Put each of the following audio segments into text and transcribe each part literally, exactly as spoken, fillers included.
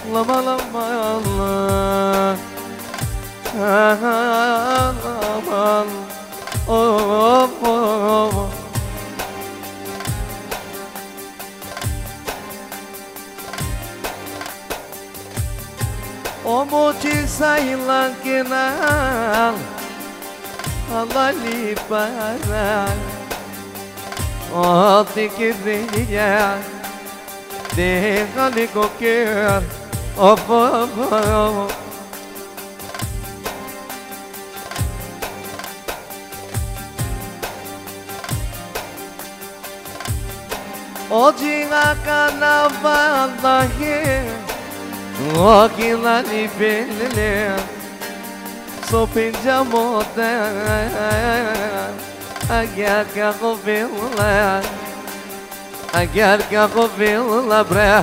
lama lama Allah, lama oh oh. O muciza hilang kenal Allah libaran O te queria Déjale qualquer Oh, oh, oh. Hoje a carnaval O que lá de beleza Sou pinja moda A guerra govela A guerra govela bre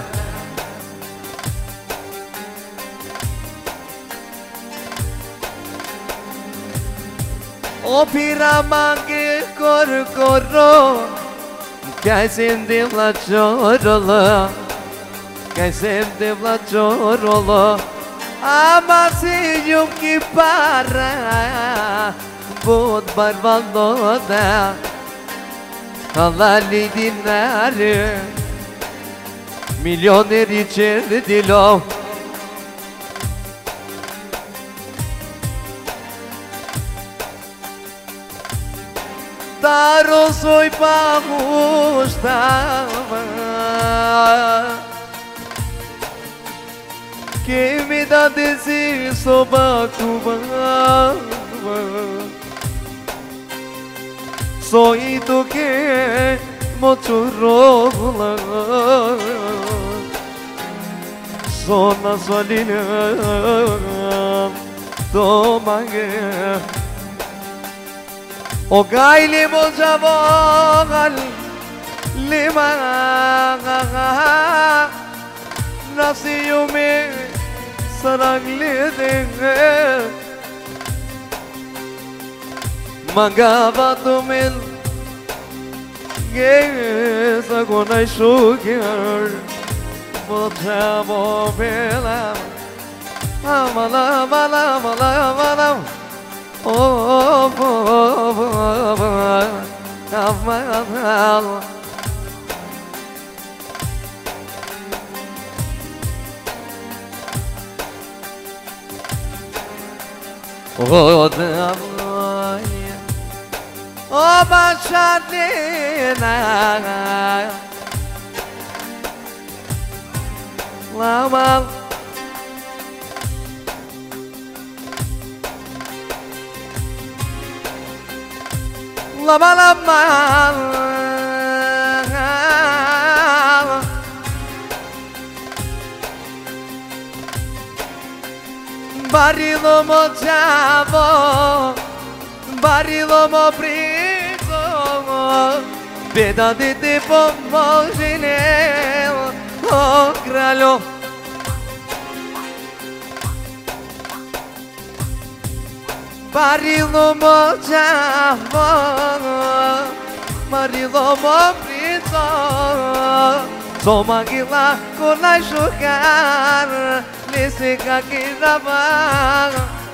O piramangue cor corro Que acende la chorola Que sempre la chorola Amasillo que para Bot barbalada Halali dinare Milyoner içeride dilo Taro soy pa gustava Que me dá desejo bacuba Sonho que mucho rola Sona solina Toma O gaile mojaval Lima Nasciyo me sarangli denge Mangava tumil Geza gonay sugar Mojavo bela Amala amala amala amala Oh oh oh oh Amala Oh, damn, oh, Bachadina, Lama, Lama, Lama. Barilo mojavo, barilo mo brigo, beda de te pomogine, oh kraljo. Barilo mojavo, barilo mo brigo, somagila konai jogar. Lise kaki rabang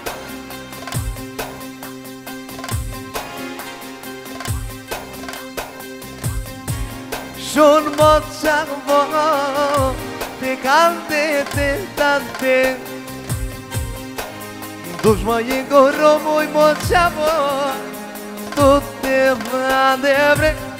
Shun mochavo Picante tentante Dos mayengo romo y mochavo Tu te va de bre